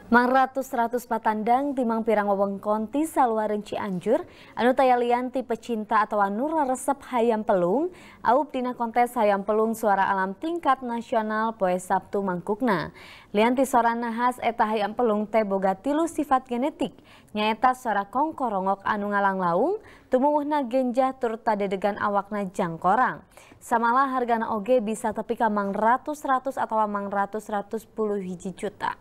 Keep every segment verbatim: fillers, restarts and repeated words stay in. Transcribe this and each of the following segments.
Mang ratus ratus patandang timang pirang wewengkon ti saluareun Cianjur anu tayalian ti pecinta atau anu resep hayam pelung aup dina kontes hayam pelung suara alam tingkat nasional poe Sabtu mangkukna. Lian ti sorana khas eta hayam pelung teh boga tilu sifat genetik nyaeta sora kongkorongok anu ngalang laung tumuwuhna genjah tur tadedegan awakna jangkorang. Samalah hargana oge bisa tepi ka mang ratus ratus atau mang ratus ratus puluh hiji juta.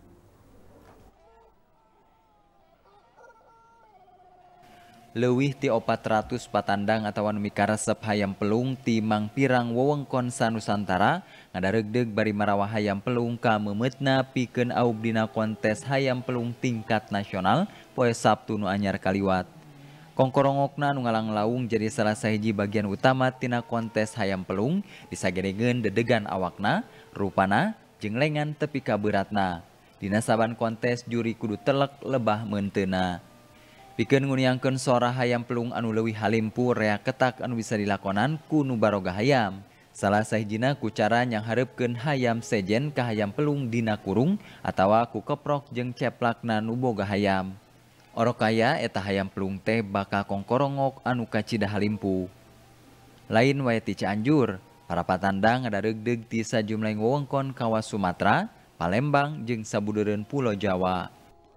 Leuwih ti opat ratus patandang atau anu mikaresep hayam pelung ti mang pirang wewengkon sanusantara ngadaregdeg bari marawah hayam pelung ka meumeutna pikeun aub dina kontes hayam pelung tingkat nasional poe Sabtu nu anyar kaliwat. Kongkorongokna nu ngalang laung jadi salah sahiji bagian utama tina kontes hayam pelung disagedegeun dedegan awakna, rupana, jeung lengan tepi ka beuratna. Dina saban kontes juri kudu telek lebah meunteuna. Pikeun nguniangkeun sora hayam pelung anu leuwih halimpu rea ketak anu bisa dilakonan ku nu baroga hayam. Salah sahijina ku cara nyangharepkeun hayam sejen ka hayam pelung dina kurung atawa ku keprok jeung ceplakna nu boga hayam. Orokaya eta hayam pelung teh baka kongkorongok anu kacida halimpu. Lain wae ti Cianjur, para patandang ngadaregdeg ti sajumlah wewengkon kawas Sumatera, Palembang jeung sabudeureun Pulo Jawa.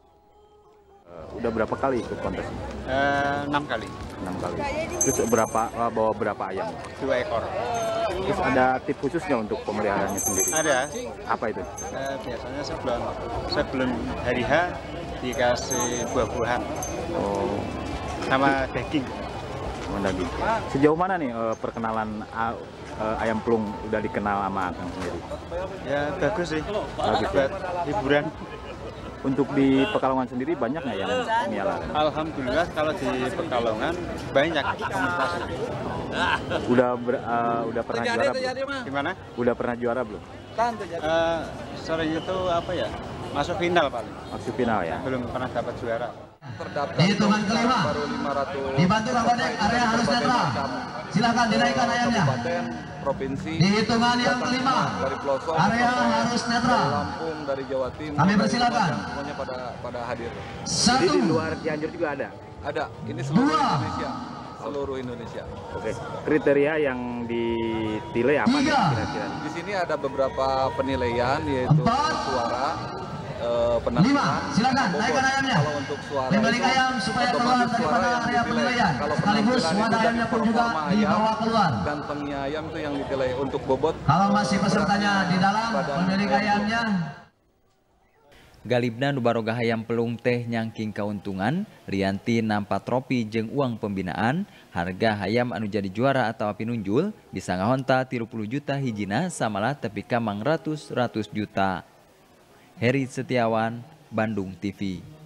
Udah berapa kali ikut kontes? Uh, enam kali. Enam kali. Terus berapa bawa berapa ayam? Dua ekor. Terus ada tip khususnya untuk pemeliharaannya sendiri? Ada. Apa itu? Uh, biasanya sebelum sebelum hari H dikasih buah-buahan. Oh. Sama daging. Sama daging. Sejauh mana nih uh, perkenalan uh, uh, ayam pelung udah dikenal sama Akang sendiri? Ya bagus sih. Bagus buat hiburan. Untuk di Pekalongan sendiri banyak nggak yang miara? Alhamdulillah kalau di Pekalongan banyak komunitas. Udah ber, uh, udah pernah juara belum? Gimana? Udah pernah juara belum? Uh, sore itu apa ya? Masuk final paling. Masuk final ya? Belum pernah dapat juara. Di hitungan kelima, dibantu Pak Bodek, area harus netral. Silakan dinaikkan ayamnya. Provinsi. Di hitungan yang kelima, dari pelosok, area harus netral. Dari Lampung, dari Jawa Timur. Kami persilakan. Semuanya pada pada hadir. Jadi Satu. di luar Cianjur juga ada? Ada. Ini seluruh Dua. Indonesia. Seluruh Indonesia. Oke. Kriteria yang dinilai apa nih Tiga. kira-kira? Di sini ada beberapa penilaian yaitu Empat. suara, eh, Lima. penampilan, Silakan bobot. naikkan ayamnya. Kalau untuk suara Kembali itu, ayam supaya keluar otomatis suara daripada yang area ditilai. penilaian. Kalau Sekaligus penampilan wadah itu ayamnya pun dari juga performa dibawa ayam, keluar. gantengnya ayam itu yang ditilai. Untuk bobot. Kalau masih pesertanya di dalam, Badan pemilik ayam ayamnya. Galibna nu baroga hayam pelung teh nyangking kauntungan, Rianti nampa tropi jeung uang pembinaan, harga hayam anu jadi juara atau pinunjul bisa ngahonta tilu puluh juta hijina samalah tepi ka mang ratus ratus juta. Heri Setiawan, Bandung T V.